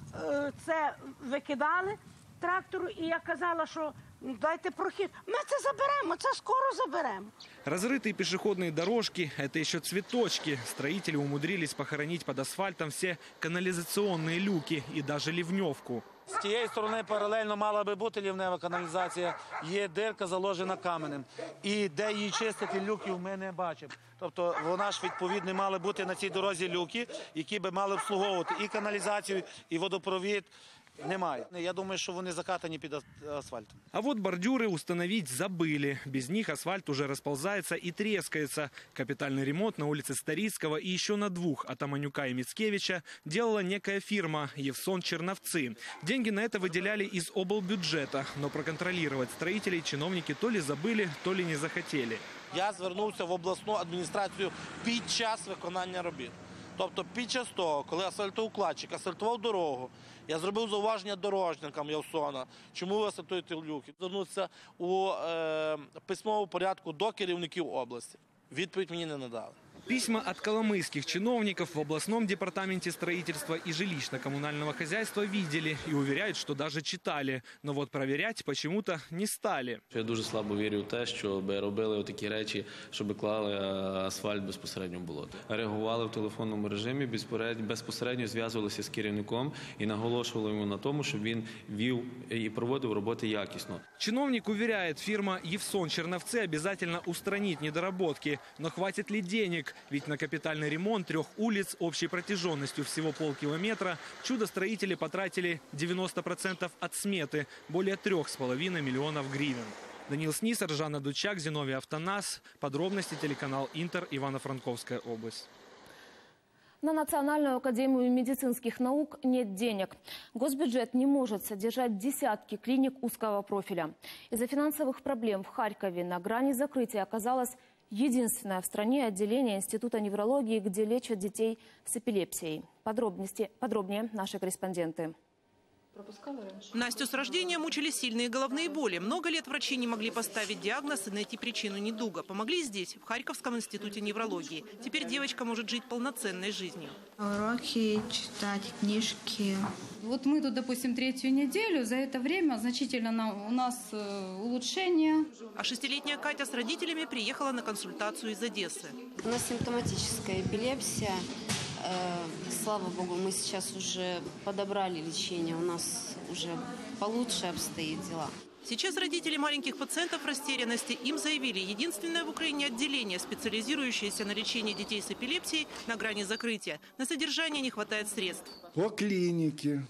е, це викидали трактору, і я казала, що дайте прохід. Ми це заберемо, це скоро заберемо. Разрытые пешеходные дорожки – это еще цветочки. Строители умудрились похоронить под асфальтом все канализационные люки и даже ливневку. З тієї сторони паралельно мала би бути лівнева каналізація, є дирка заложена каменем. І де її чистити, люків ми не бачимо. Тобто вона ж відповідно мали бути на цій дорозі люки, які би мали обслуговувати і каналізацію, і водопровід. Немає. Я думаю, что они закатаны под асфальтом. А вот бордюры установить забыли. Без них асфальт уже расползается и трескается. Капитальный ремонт на улице Старийского и еще на двух, от Аманюка и Мицкевича, делала некая фирма «Евсон Черновцы». Деньги на это выделяли из облбюджета, но проконтролировать строителей чиновники то ли забыли, то ли не захотели. Я звернувся в обласну адміністрацію під час виконання робіт. Тобто під час того, коли асфальтоукладчик асфальтував дорогу, я зробив зауваження дорожникам Євсона, чому ви асфальтуєте люки. Звернутися у е, письмовому порядку до керівників області. Відповідь мені не надали. Письма от коломийских чиновников в областном департаменте строительства и жилищно-коммунального хозяйства видели и уверяют, что даже читали. Но вот проверять почему-то не стали. Я дуже слабо вірю в те, щоб робили такі речі, щоб клали асфальт безпосередньо в болото. Реагували в телефонному режимі, безпосередньо зв'язувалися з керівником і наголошували йому на тому, щоб він вів і проводив роботи якісно. Чиновник уверяет, фирма «Евсон Черновцы» обязательно устранит недоработки. Но хватит ли денег? Ведь на капитальный ремонт трех улиц общей протяженностью всего полкилометра чудо-строители потратили девяносто процентов от сметы, более трех с половиной миллионов гривен. Даниил Снисар, Жанна Дучак, Зиновий Автонас. Подробности телеканал Интер, Ивано-Франковская область. На Национальную академию медицинских наук нет денег. Госбюджет не может содержать десятки клиник узкого профиля. Из-за финансовых проблем в Харькове на грани закрытия оказалось единственное в стране отделение Института неврологии, где лечат детей с эпилепсией. Подробности, подробнее наши корреспонденты. Настю с рождения мучили сильные головные боли. Много лет врачи не могли поставить диагноз и найти причину недуга. Помогли здесь, в Харьковском институте неврологии. Теперь девочка может жить полноценной жизнью. Уроки, читать книжки. Вот мы тут, допустим, третью неделю. За это время значительно у нас улучшение. А шестилетняя Катя с родителями приехала на консультацию из Одессы. У нас симптоматическая эпилепсия. Слава богу, мы сейчас уже подобрали лечение, у нас уже получше обстоят дела. Сейчас родители маленьких пациентов в растерянности. Им заявили, единственное в Украине отделение, специализирующееся на лечении детей с эпилепсией, на грани закрытия. На содержание не хватает средств. По клинике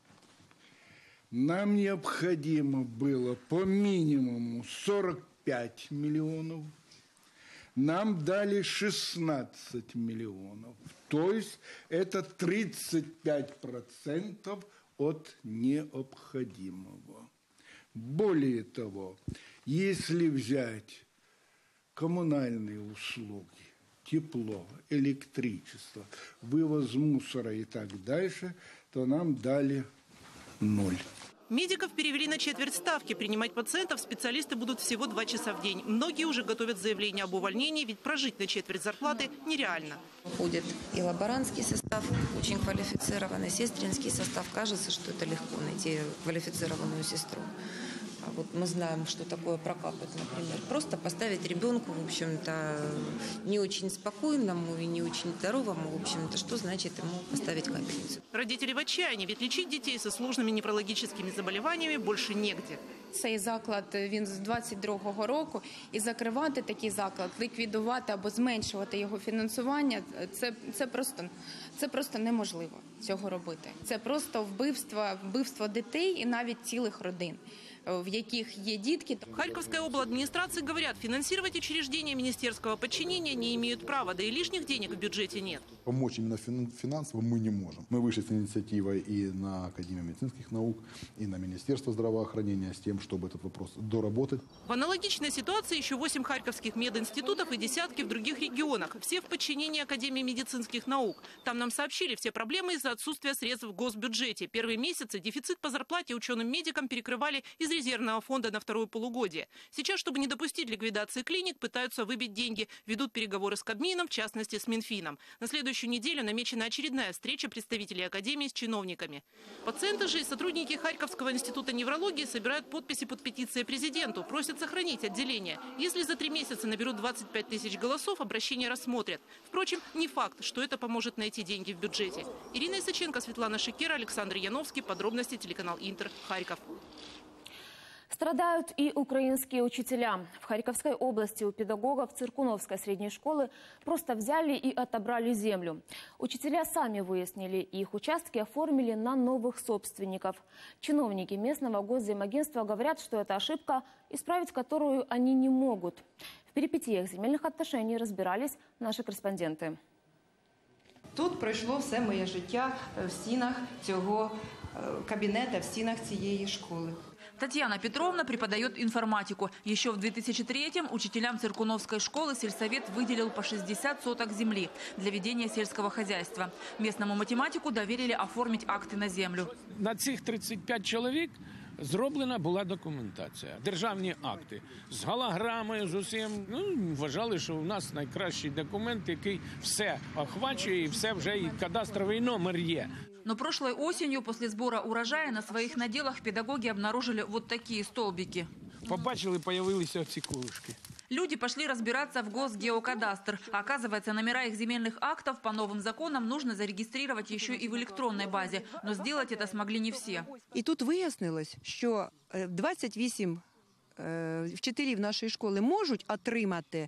нам необходимо было по минимуму сорок пять миллионов. Нам дали шестнадцать миллионов. То есть это тридцать пять процентов от необходимого. Более того, если взять коммунальные услуги, тепло, электричество, вывоз мусора и так дальше, то нам дали ноль. Медиков перевели на четверть ставки. Принимать пациентов специалисты будут всего два часа в день. Многие уже готовят заявление об увольнении, ведь прожить на четверть зарплаты нереально. Уходит и лаборантский состав, очень квалифицированный, сестринский состав. Кажется, что это легко найти квалифицированную сестру. А вот мы знаем, что такое прокапать, например. Просто поставить ребенку, в общем-то, не очень спокойному и не очень здоровому, в общем-то, что значит ему поставить капельницу. Родители в отчаянии, ведь лечить детей со сложными неврологическими заболеваниями больше негде. Цей заклад, він з двадцять другого року, і закривати такий заклад, ліквідувати або зменшувати його фінансування, це, це, просто, це просто неможливо цього робити. Це просто вбивство, вбивство дітей і навіть цілих родин, в яких є дітки. В Харьковской обладминистрации говорят, финансировать учреждения министерского подчинения не имеют права, да и лишних денег в бюджете нет. Помочь именно финансово мы не можем. Мы вышли с инициативой и на Академию медицинских наук, и на Министерство здравоохранения с тем, чтобы этот вопрос доработать. В аналогичной ситуации еще восемь харьковских мединститутов и десятки в других регионах. Все в подчинении Академии медицинских наук. Там нам сообщили все проблемы из-за отсутствия средств в госбюджете. Первые месяцы дефицит по зарплате ученым-медикам перекрывали из резервного фонда на второе полугодие. Сейчас, чтобы не допустить ликвидации клиник, пытаются выбить деньги. Ведут переговоры с Кабмином, в частности с Минфином. На следующую неделю намечена очередная встреча представителей Академии с чиновниками. Пациенты же и сотрудники Харьковского института неврологии собирают подписи под петицией президенту. Просят сохранить отделение. Если за три месяца наберут двадцать пять тысяч голосов, обращение рассмотрят. Впрочем, не факт, что это поможет найти деньги в бюджете. Ирина Исаченко, Светлана Шикера, Александр Яновский. Подробности телеканал Интер. Харьков. Страдают и украинские учителя. В Харьковской области у педагогов Циркуновской средней школы просто взяли и отобрали землю. Учителя сами выяснили, их участки оформили на новых собственников. Чиновники местного госземагентства говорят, что это ошибка, исправить которую они не могут. В перипетиях земельных отношений разбирались наши корреспонденты. Тут пройшло все моє життя в стінах цього кабінету, в стінах цієї школи. Татьяна Петровна преподает информатику. Еще в две тысячи третьем учителям Циркуновской школы сельсовет выделил по шестьдесят соток земли для ведения сельского хозяйства. Местному математику доверили оформить акты на землю. На цих тридцять п'ять чоловік зроблена була документація, державні акти. З голограмою, з усім. Ну, вважали, що у нас найкращий документ, який все охвачує і все вже і кадастровий номер є. Но прошлой осенью после сбора урожая на своих наделах педагоги обнаружили вот такие столбики. Побачили, появилися ці кулушки. Люди пошли разбираться в Госгеокадастр. Оказывается, номера их земельных актов по новым законам нужно зарегистрировать еще и в электронной базе. Но сделать это смогли не все. І тут вияснилось, що двадцять вісім вчителів нашої школи можуть отримати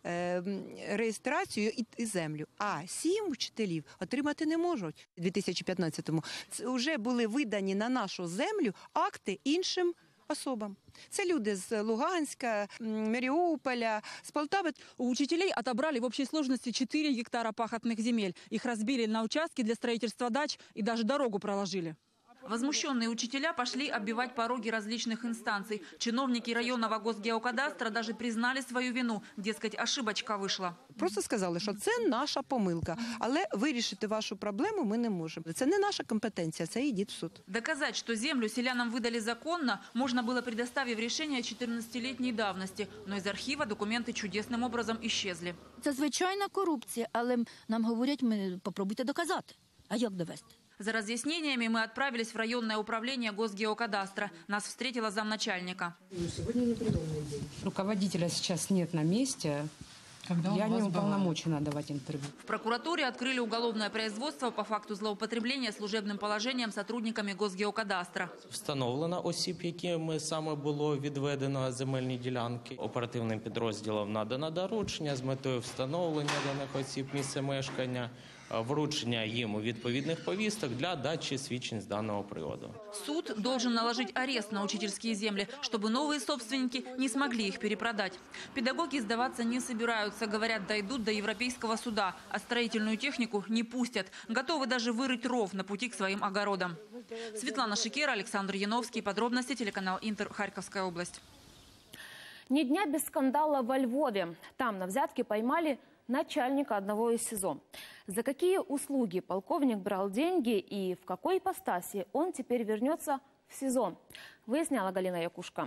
реєстрацію і землю, а сім вчителів отримати не можуть. У дві тисячі п'ятнадцятому вже були видані на нашу землю акти іншим особам. Це люди з Луганська, Маріуполя, з Полтави. У учителей отобрали в общей сложности четыре гектара пахотных земель. Их разбили на участки для строительства дач и даже дорогу проложили. Возмущенные учителя пошли оббивать пороги различных инстанций. Чиновники районного Госгеокадастра даже признали свою вину. Дескать, ошибочка вышла. Просто сказали, що це наша помилка. Але вирішити вашу проблему ми не можемо. Це не наша компетенція, це йдіть в суд. Доказать, что землю селянам выдали законно, можно было, предоставив решение четырнадцатилетней давности. Но из архива документы чудесным образом исчезли. Це звичайна корупція, але нам говорять, ми попробуйте доказати. А як довести? За разъяснениями мы отправились в районное управление Госгеокадастра. Нас встретила замначальника. Сегодня не придуманный день. Руководителя сейчас нет на месте. Я не уполномочена давать интервью. В прокуратуре открыли уголовное производство по факту злоупотребления служебным положением сотрудниками Госгеокадастра. Встановлено осіб, якими саме було відведено земельні ділянки. Оперативним підрозділам надано доручення з метою встановлення даних осіб місця мешкання, вручення їм відповідних повісток для дачі свідчень з данного приводу. Суд должен наложить арест на учительские земли, чтобы новые собственники не смогли их перепродать. Педагоги сдаваться не собираются, говорят, дойдут до Европейского суда, а строительную технику не пустят. Готовы даже вырыть ров на пути к своим огородам. Светлана Шикера, Александр Яновский. Подробности, телеканал Интер, Харьковская область. Ни дня без скандала во Львове. Там на взятке поймали начальника одного из СИЗО. За какие услуги полковник брал деньги и в какой ипостаси он теперь вернется в СИЗО, выясняла Галина Якушка.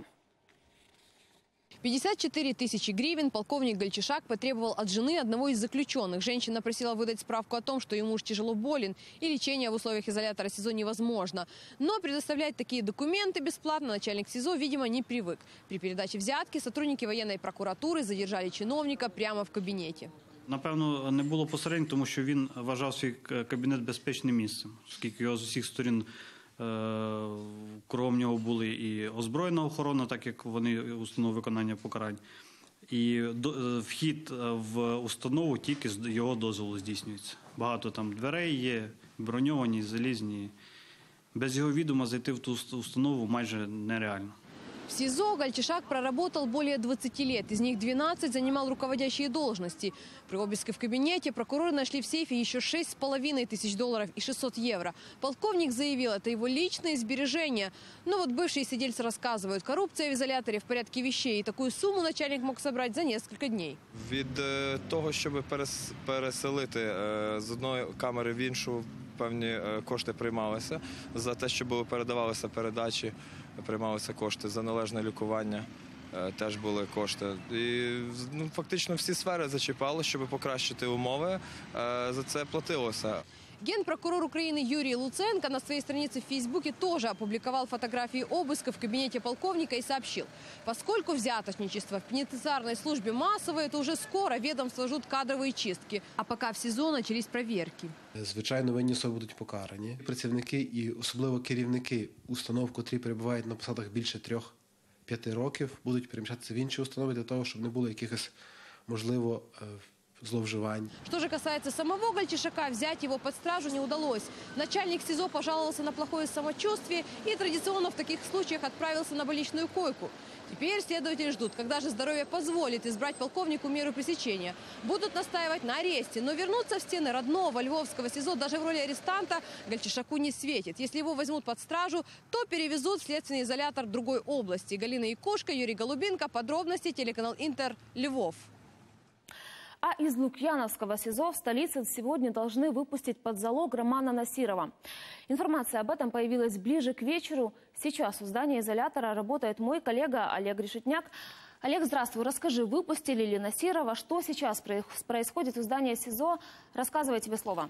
пятьдесят четыре тысячи гривен полковник Гальчишак потребовал от жены одного из заключенных. Женщина просила выдать справку о том, что ее муж тяжело болен и лечение в условиях изолятора СИЗО невозможно. Но предоставлять такие документы бесплатно начальник СИЗО, видимо, не привык. При передаче взятки сотрудники военной прокуратуры задержали чиновника прямо в кабинете. Напевно, не було посередньо, тому що він вважав свій кабінет безпечним місцем, оскільки його з усіх сторін кругом нього були і озброєна охорона, так як вони установи виконання покарань, і вхід в установу тільки з його дозволу здійснюється. Багато там дверей є, броньовані, залізні. Без його відома зайти в ту установу майже нереально. В СИЗО Гальчишак проработал более двадцати лет. Из них двенадцать занимал руководящие должности. При обыске в кабинете прокуроры нашли в сейфе еще шесть с половиной тысяч долларов и шестьсот евро. Полковник заявил, это его личные сбережения. Но вот бывшие сидельцы рассказывают, коррупция в изоляторе в порядке вещей. И такую сумму начальник мог собрать за несколько дней. Від того, щоб переселити з одної камери в іншу, певні кошти приймалися. За те, щоб передавалися передачі, приймалися кошти. За належне лікування теж були кошти. І ну, фактично всі сфери зачіпали, щоб покращити умови. За це платилося. Генпрокурор Украины Юрий Луценко на своей странице в Фейсбуке тоже опубликовал фотографии обыска в кабинете полковника и сообщил, поскольку взяточничество в пенитенциарной службе массовое, то уже скоро ведомства ждут кадровые чистки. А пока в СИЗО начались проверки. Звичайно, винні особи будуть покарані. Працівники і особливо керівники установ, котрі перебувають на посадах більше трьох-п'яти років, будуть переміщатися в інші установи для того, щоб не було якихось, можливо, зловживань. Что же касается самого Гальчишака, взять его под стражу не удалось. Начальник СИЗО пожаловался на плохое самочувствие и традиционно в таких случаях отправился на больничную койку. Теперь следователи ждут, когда же здоровье позволит избрать полковнику меру пресечения. Будут настаивать на аресте, но вернуться в стены родного Львовского СИЗО даже в роли арестанта Гальчишаку не светит. Если его возьмут под стражу, то перевезут в следственный изолятор в другой области. Галина Якушка, Юрий Голубинко. Подробности, телеканал Интер, Львов. А из Лукьяновского СИЗО в столице сегодня должны выпустить под залог Романа Насирова. Информация об этом появилась ближе к вечеру. Сейчас у здания изолятора работает мой коллега Олег Решетняк. Олег, здравствуй. Расскажи, выпустили ли Насирова? Что сейчас происходит у здания СИЗО? Рассказывай, тебе слово.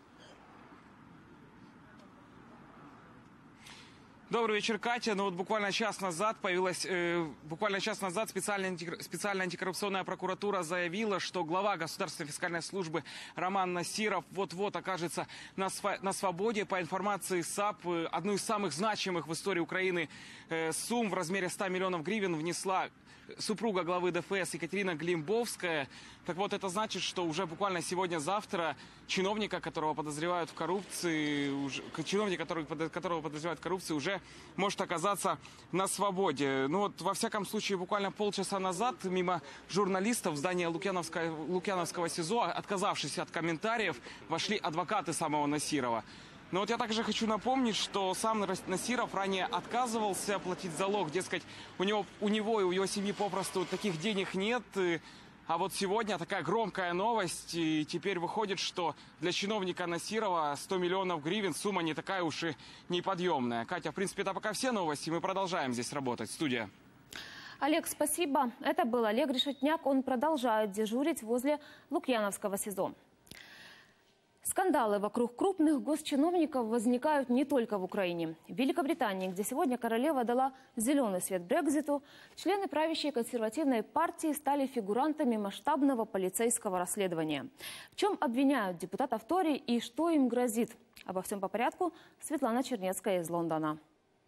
Добрый вечер, Катя. Ну вот буквально час назад появилась, э, буквально час назад специальная, антикор... специальная антикоррупционная прокуратура заявила, что глава Государственной фискальной службы Роман Насиров вот-вот окажется на, св... на свободе. По информации САП, э, одну из самых значимых в истории Украины э, сумм в размере ста миллионов гривен внесла супруга главы ДФС Екатерина Глимбовская. Так вот, это значит, что уже буквально сегодня-завтра чиновника, которого подозревают в коррупции, уже, чиновник, который, которого подозревают в коррупции, уже может оказаться на свободе. Ну вот, во всяком случае, буквально полчаса назад мимо журналистов в здание Лукьяновского, Лукьяновского СИЗО, отказавшись от комментариев, вошли адвокаты самого Насирова. Но вот я также хочу напомнить, что сам Насиров ранее отказывался платить залог. Дескать, у него, у него и у его семьи попросту таких денег нет. А вот сегодня такая громкая новость. И теперь выходит, что для чиновника Насирова сто миллионов гривен сумма не такая уж и неподъемная. Катя, в принципе, это пока все новости. Мы продолжаем здесь работать. Студия. Олег, спасибо. Это был Олег Решетняк. Он продолжает дежурить возле Лукьяновского СИЗО. Скандалы вокруг крупных госчиновников возникают не только в Украине. В Великобритании, где сегодня королева дала зеленый свет Брекситу, члены правящей консервативной партии стали фигурантами масштабного полицейского расследования. В чем обвиняют депутатов Тори и что им грозит? Обо всем по порядку. Светлана Чернецкая из Лондона.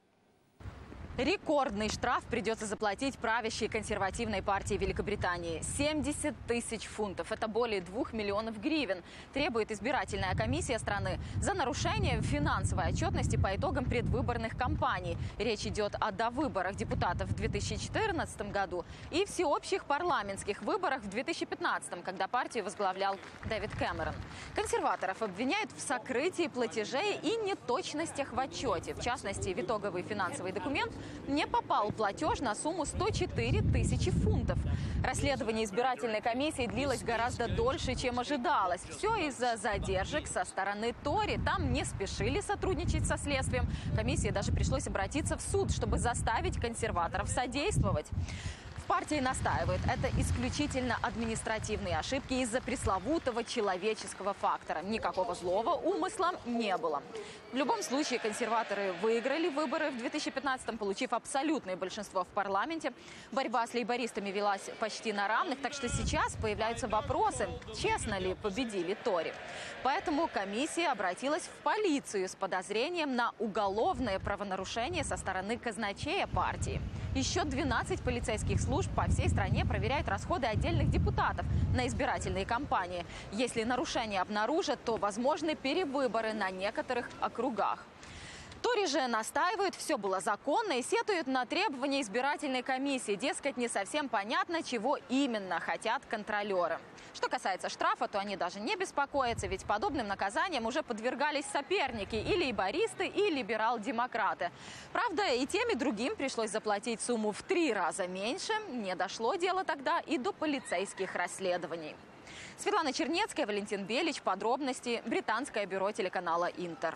Рекордный штраф придется заплатить правящей консервативной партии Великобритании. семьдесят тысяч фунтов. Это более двух миллионов гривен. Требует избирательная комиссия страны за нарушение финансовой отчетности по итогам предвыборных кампаний. Речь идет о довыборах депутатов в две тысячи четырнадцатом году и всеобщих парламентских выборах в две тысячи пятнадцатом, когда партию возглавлял Дэвид Кэмерон. Консерваторов обвиняют в сокрытии платежей и неточностях в отчете. В частности, в итоговый финансовый документ не попал платеж на сумму сто четыре тысячи фунтов. Расследование избирательной комиссии длилось гораздо дольше, чем ожидалось. Все из-за задержек со стороны Тори. Там не спешили сотрудничать со следствием. Комиссии даже пришлось обратиться в суд, чтобы заставить консерваторов содействовать. Партии настаивают, это исключительно административные ошибки из-за пресловутого человеческого фактора. Никакого злого умысла не было. В любом случае консерваторы выиграли выборы в две тысячи пятнадцатом, получив абсолютное большинство в парламенте. Борьба с лейбористами велась почти на равных, так что сейчас появляются вопросы, честно ли победили Тори. Поэтому комиссия обратилась в полицию с подозрением на уголовное правонарушение со стороны казначея партии. Еще двенадцать полицейских служб по всей стране проверяют расходы отдельных депутатов на избирательные кампании. Если нарушения обнаружат, то возможны перевыборы на некоторых округах. Тори же настаивают, все было законно и сетуют на требования избирательной комиссии. Дескать, не совсем понятно, чего именно хотят контролеры. Что касается штрафа, то они даже не беспокоятся, ведь подобным наказаниям уже подвергались соперники и лейбористы, и либерал-демократы. Правда, и тем, и другим пришлось заплатить сумму в три раза меньше. Не дошло дело тогда и до полицейских расследований. Светлана Чернецкая, Валентин Белич. Подробности. Британское бюро телеканала «Интер».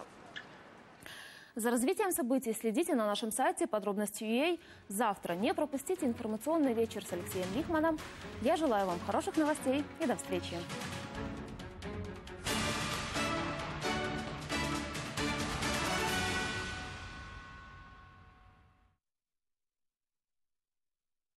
За развитием событий следите на нашем сайте подробности точка ю а. Завтра не пропустите информационный вечер с Алексеем Лихманом. Я желаю вам хороших новостей и до встречи.